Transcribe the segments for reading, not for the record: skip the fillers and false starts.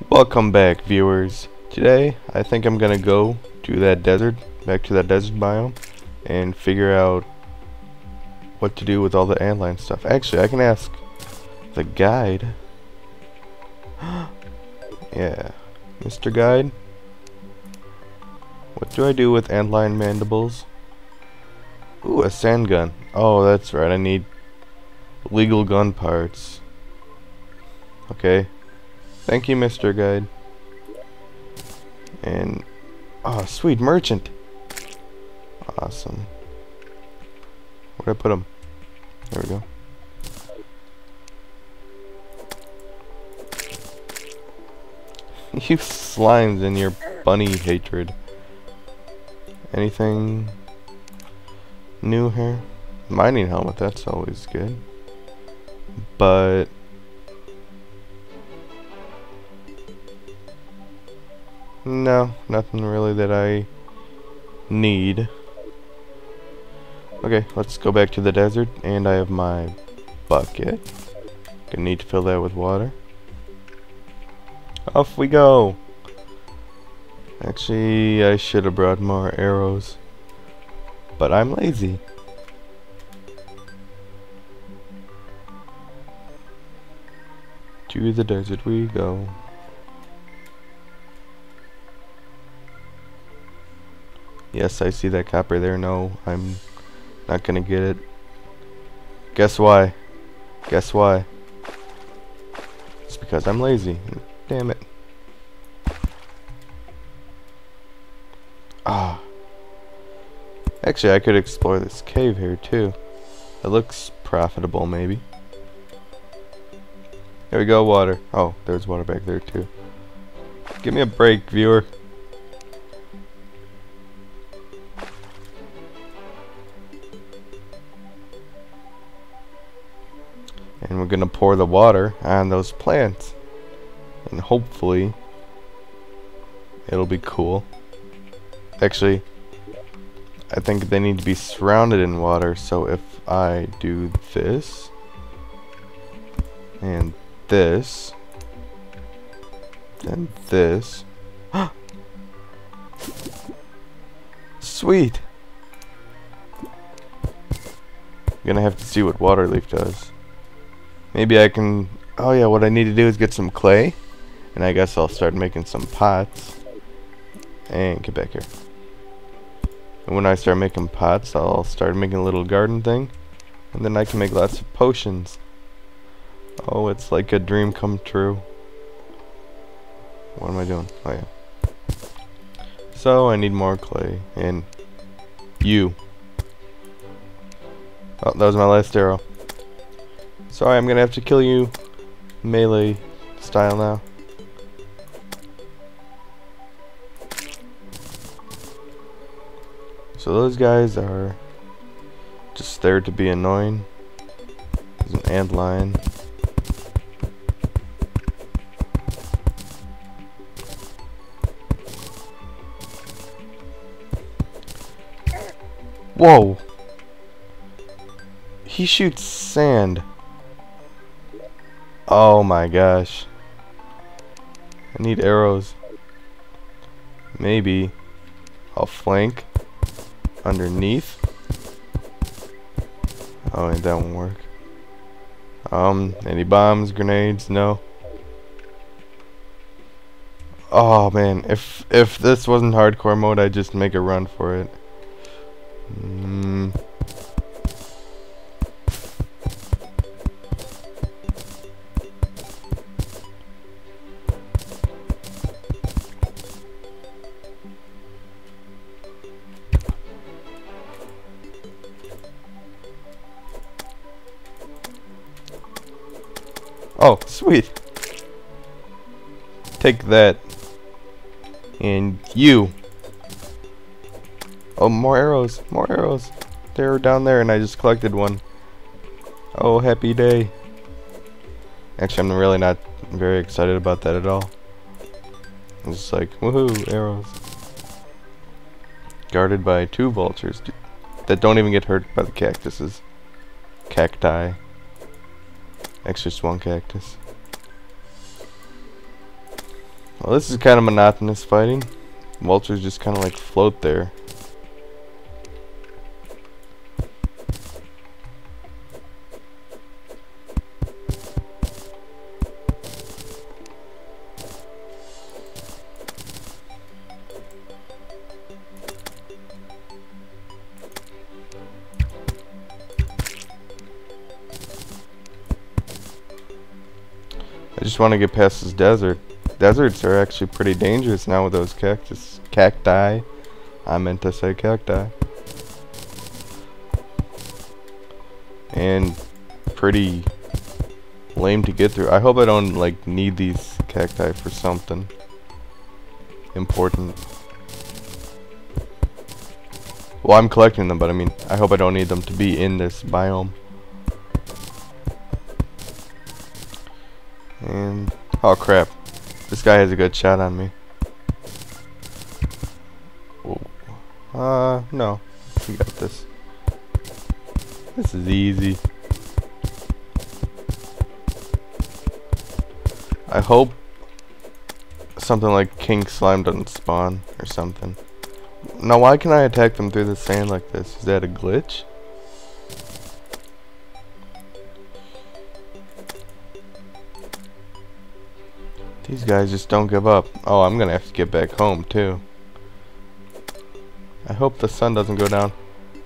Welcome back, viewers. Today, I think I'm gonna go to that desert, back to that desert biome, and figure out what to do with all the antline stuff. Actually, I can ask the guide. Yeah, Mr. Guide, what do I do with antline mandibles? Ooh, a sand gun. Oh, that's right, I need legal gun parts. Okay. Thank you, Mr. Guide. And, oh, sweet merchant. Awesome. Where'd I put him? There we go. You slimes and your bunny hatred. Anything new here? Mining helmet, that's always good. But no, nothing really that I need. Okay, let's go back to the desert, and I have my bucket. Gonna need to fill that with water. Off we go! Actually, I should have brought more arrows, but I'm lazy. To the desert we go. Yes, I see that copper there. No, I'm not gonna get it. Guess why? Guess why? It's because I'm lazy. Damn it. Ah. Actually, I could explore this cave here too. It looks profitable, maybe. There we go, water. Oh, there's water back there too. Give me a break, viewer. And we're gonna pour the water on those plants, and hopefully it'll be cool. Actually, I think they need to be surrounded in water, so if I do this and this and this, sweet. I'm gonna have to see what water leaf does. Maybe I can, oh yeah, what I need to do is get some clay, and I guess I'll start making some pots. And get back here. And when I start making pots, I'll start making a little garden thing, and then I can make lots of potions. Oh, it's like a dream come true. What am I doing? Oh yeah. So I need more clay, and you. Oh, that was my last arrow. Sorry, I'm gonna have to kill you melee style now. So those guys are just there to be annoying. There's an antline. Whoa! He shoots sand. Oh my gosh. I need arrows. Maybe I'll flank underneath. Oh, and that won't work. Any bombs, grenades? No. Oh man, if this wasn't hardcore mode, I'd just make a run for it. Oh, sweet. Take that. And you. Oh, more arrows. More arrows. They're down there and I just collected one. Oh, happy day. Actually, I'm really not very excited about that at all. I'm just like, woohoo, arrows. Guarded by 2 vultures that don't even get hurt by the cactuses. Cacti. Actually, just 1 cactus. Well, this is kind of monotonous fighting. Vultures just kind of like float there. I just want to get past this desert. Deserts are actually pretty dangerous now with those cacti. I meant to say cacti. And pretty lame to get through. I hope I don't like need these cacti for something important. Well, I'm collecting them, but I mean, I hope I don't need them to be in this biome. And oh crap, this guy has a good shot on me. No, we got this. This is easy. I hope something like King Slime doesn't spawn or something. Now, why can I attack them through the sand like this? Is that a glitch? These guys just don't give up. Oh, I'm gonna have to get back home too. I hope the sun doesn't go down.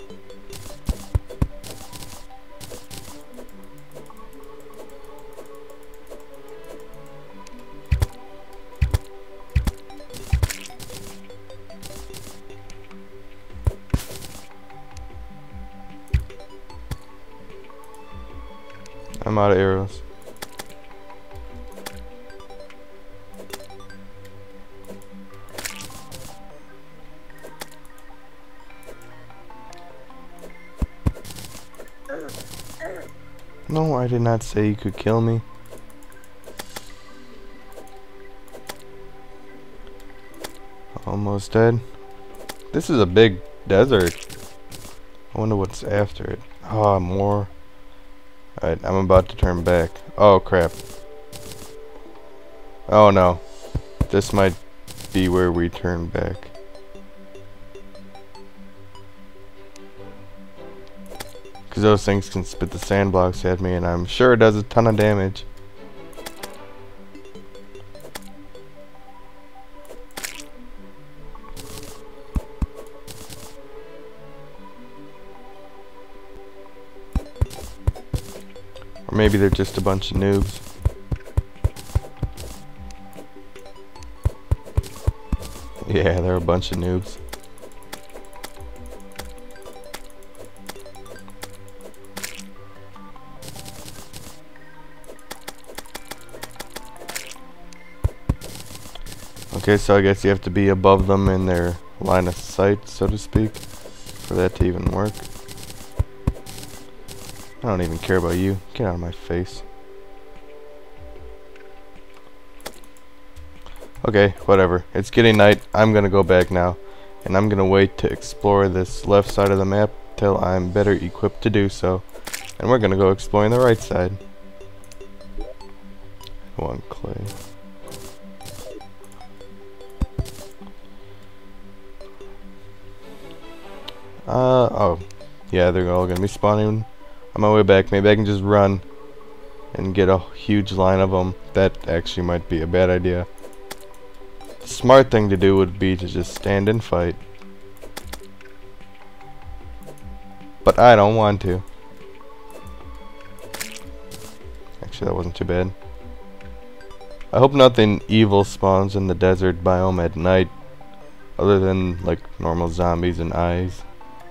I'm out of arrows. No, I did not say you could kill me. Almost dead. This is a big desert. I wonder what's after it. Oh, more. Alright, I'm about to turn back. Oh, crap. Oh, no. This might be where we turn back. Because those things can spit the sand blocks at me, and I'm sure it does a ton of damage. Or maybe they're just a bunch of noobs. Yeah, they're a bunch of noobs. Okay, so I guess you have to be above them in their line of sight, so to speak, for that to even work. I don't even care about you. Get out of my face. Okay, whatever. It's getting night. I'm gonna go back now. And I'm gonna wait to explore this left side of the map till I'm better equipped to do so. And we're gonna go exploring the right side. I want clay. Oh. Yeah, they're all gonna be spawning on my way back. Maybe I can just run and get a huge line of them. That actually might be a bad idea. The smart thing to do would be to just stand and fight. But I don't want to. Actually, that wasn't too bad. I hope nothing evil spawns in the desert biome at night, other than like normal zombies and eyes.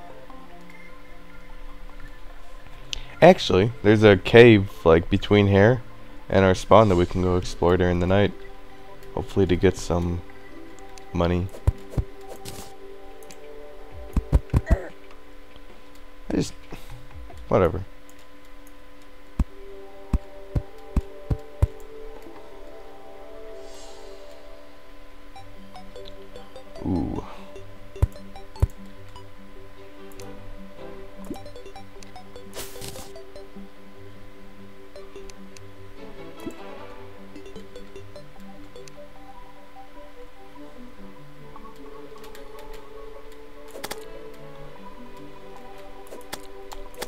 Actually, there's a cave like between here and our spawn that we can go explore during the night. Hopefully to get some money. Whatever. Ooh.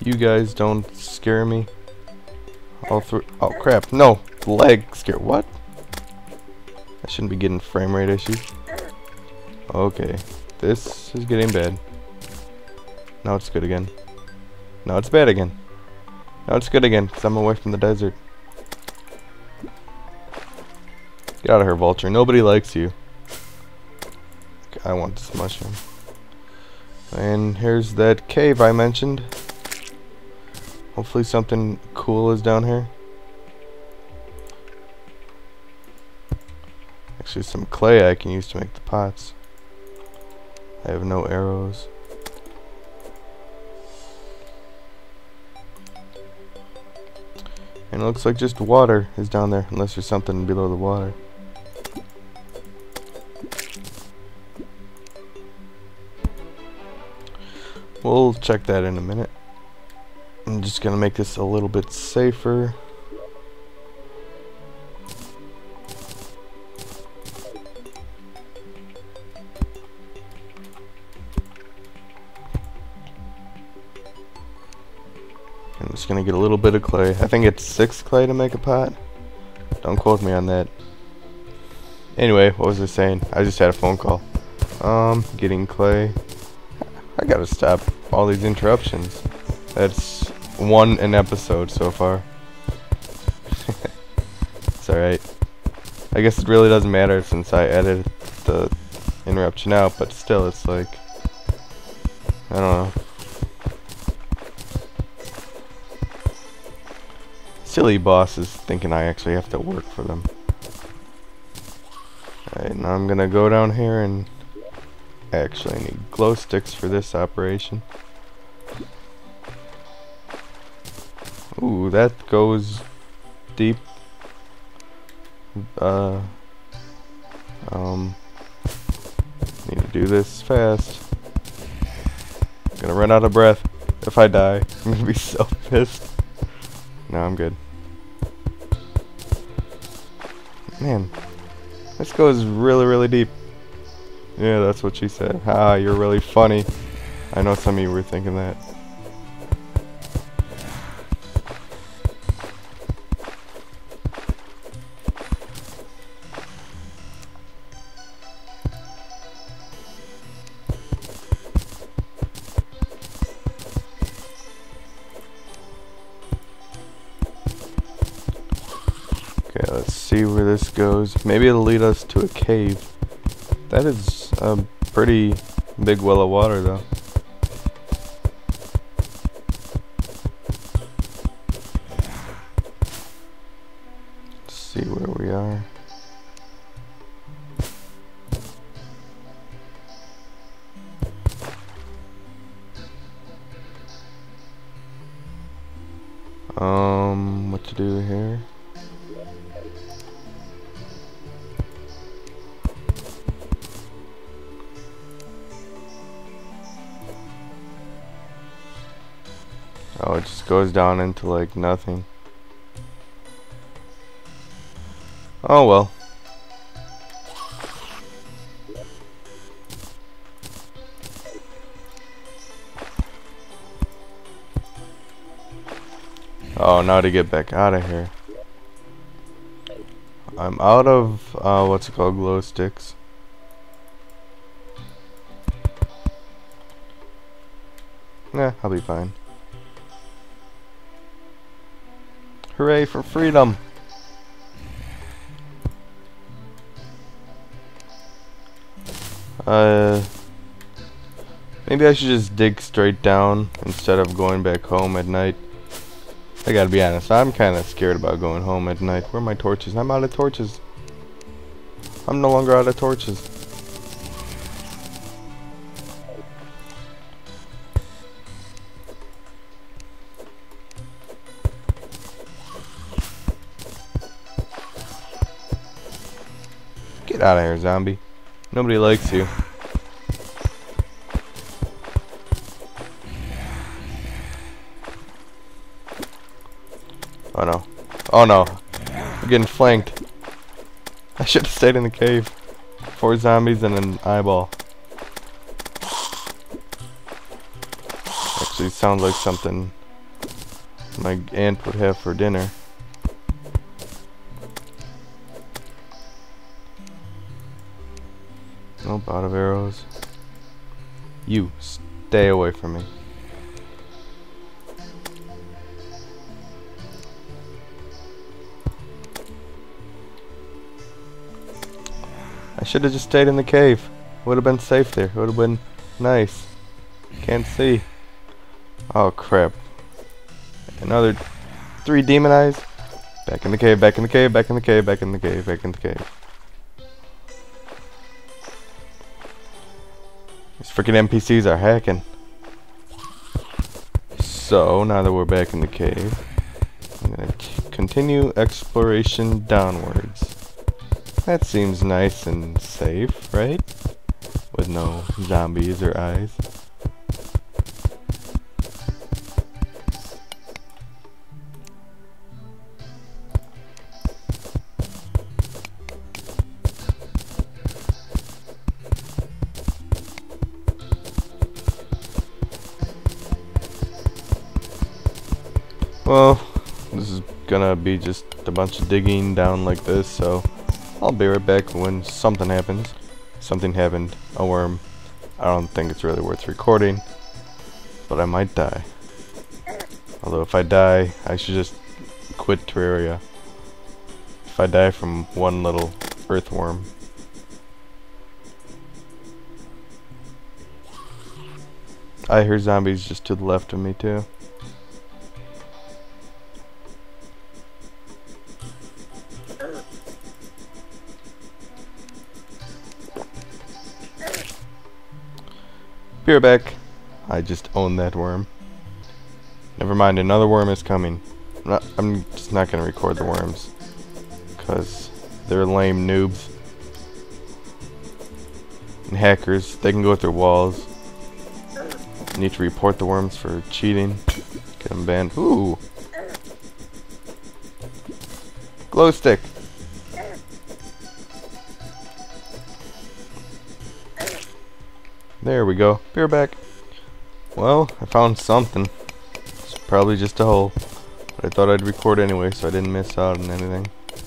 You guys don't scare me. All three. Oh crap! No, leg scare. What? I shouldn't be getting frame rate issues. Okay, this is getting bad. Now it's good again. Now it's bad again. Now it's good again, because I'm away from the desert. Get out of here, vulture. Nobody likes you. Okay, I want this mushroom. And here's that cave I mentioned. Hopefully something cool is down here. Actually, some clay I can use to make the pots. I have no arrows. And it looks like just water is down there, unless there's something below the water. We'll check that in a minute. I'm just gonna make this a little bit safer. I'm just gonna get a little bit of clay. I think it's 6 clay to make a pot. Don't quote me on that. Anyway, what was I saying? I just had a phone call. Getting clay. I gotta stop all these interruptions. That's one an episode so far. It's alright. I guess it really doesn't matter since I edited the interruption out, but still it's like, I don't know. Silly bosses thinking I actually have to work for them. Alright, now I'm gonna go down here and actually I need glow sticks for this operation. Ooh, that goes deep. Need to do this fast. I'm gonna run out of breath. If I die, I'm gonna be so pissed. No, I'm good. Man, this goes really, really deep. Yeah, that's what she said. Ha, you're really funny. I know some of you were thinking that. Okay, let's see where this goes. Maybe it'll lead us to a cave. That is a pretty big well of water, though. Let's see where we are. What to do here? Oh, it just goes down into like nothing. Oh well. Oh, now to get back out of here. I'm out of, what's it called, glow sticks. Nah, I'll be fine. Hooray for freedom! Maybe I should just dig straight down instead of going back home at night. I gotta be honest, I'm kinda scared about going home at night. Where are my torches? I'm out of torches. I'm no longer out of torches. Get out of here, zombie. Nobody likes you. Oh no. Oh no. I'm getting flanked. I should have stayed in the cave. 4 zombies and an eyeball. Actually sounds like something my aunt would have for dinner. Nope, out of arrows. You, stay away from me. I should have just stayed in the cave. Would have been safe there. Would have been nice. Can't see. Oh crap. Another 3 demon eyes. Back in the cave, back in the cave, back in the cave, back in the cave, back in the cave. These freaking NPCs are hacking. So, now that we're back in the cave, I'm gonna continue exploration downwards. That seems nice and safe, right? With no zombies or eyes. Well, this is gonna be just a bunch of digging down like this, so I'll be right back when something happens. Something happened. A worm. I don't think it's really worth recording, but I might die. Although if I die, I should just quit Terraria. If I die from one little earthworm. I hear zombies just to the left of me too. Be right back. I just own that worm. Never mind, another worm is coming. I'm just not gonna record the worms, cause they're lame noobs and hackers. They can go through walls. You need to report the worms for cheating. Get them banned. Ooh, glow stick. There we go. Be right back. Well, I found something. It's probably just a hole, but I thought I'd record anyway, so I didn't miss out on anything.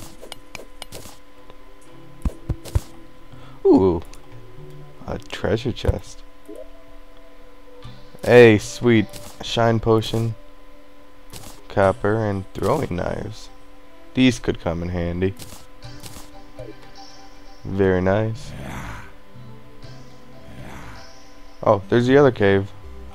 Ooh, a treasure chest. Hey, sweet. Shine potion, copper, and throwing knives. These could come in handy. Very nice. Oh, there's the other cave.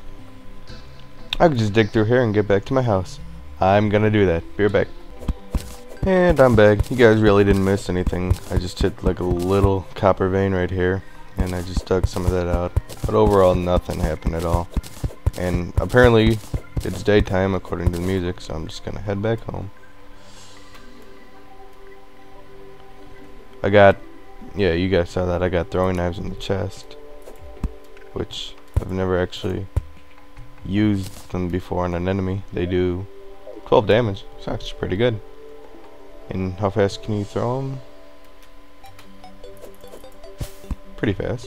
I could just dig through here and get back to my house. I'm gonna do that. Be right back. And I'm back. You guys really didn't miss anything. I just hit like a little copper vein right here, and I just dug some of that out. But overall, nothing happened at all. And apparently, it's daytime according to the music, so I'm just gonna head back home. I got, yeah, you guys saw that. I got throwing knives in the chest, which I've never actually used them before on an enemy. They do 12 damage, so that's pretty good. And how fast can you throw them? Pretty fast.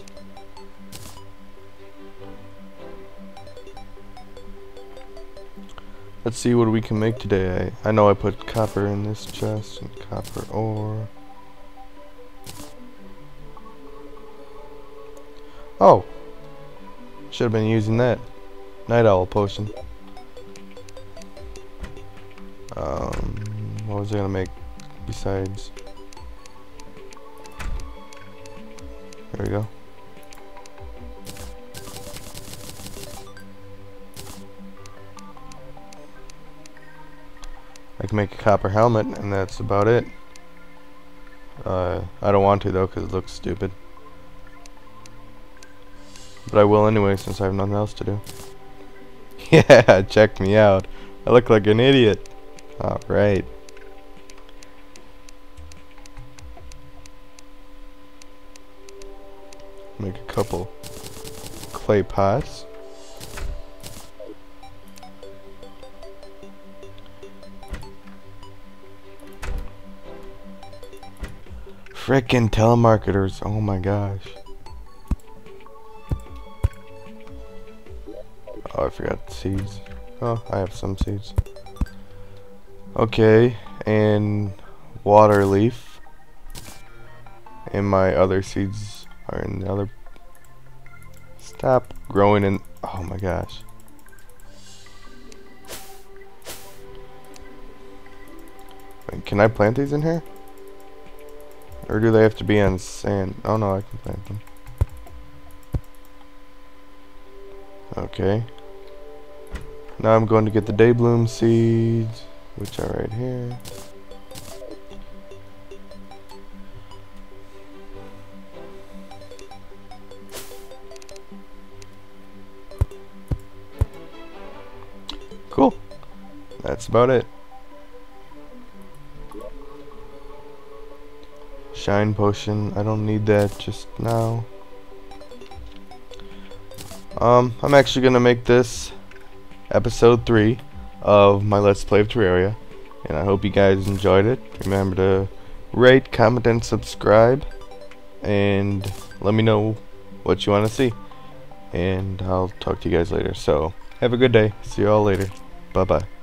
Let's see what we can make today. I know I put copper in this chest and copper ore. Oh! Should have been using that. Night owl potion. What was I gonna make besides? There we go. I can make a copper helmet, and that's about it. I don't want to though, because it looks stupid. But I will anyway, since I have nothing else to do. Yeah, check me out. I look like an idiot. Alright. Make a couple clay pots. Frickin' telemarketers, oh my gosh. Oh, I forgot the seeds. Oh, I have some seeds. Okay, and water leaf. And my other seeds are in the other. Stop growing in. Oh my gosh. Wait, can I plant these in here? Or do they have to be on sand? Oh no, I can plant them. Okay. Now I'm going to get the day bloom seeds, which are right here. Cool. That's about it. Shine potion. I don't need that just now. I'm actually gonna make this episode 3 of my Let's Play of Terraria, and I hope you guys enjoyed it. Remember to rate, comment, and subscribe, and let me know what you want to see. And I'll talk to you guys later. So have a good day. See you all later. Bye bye.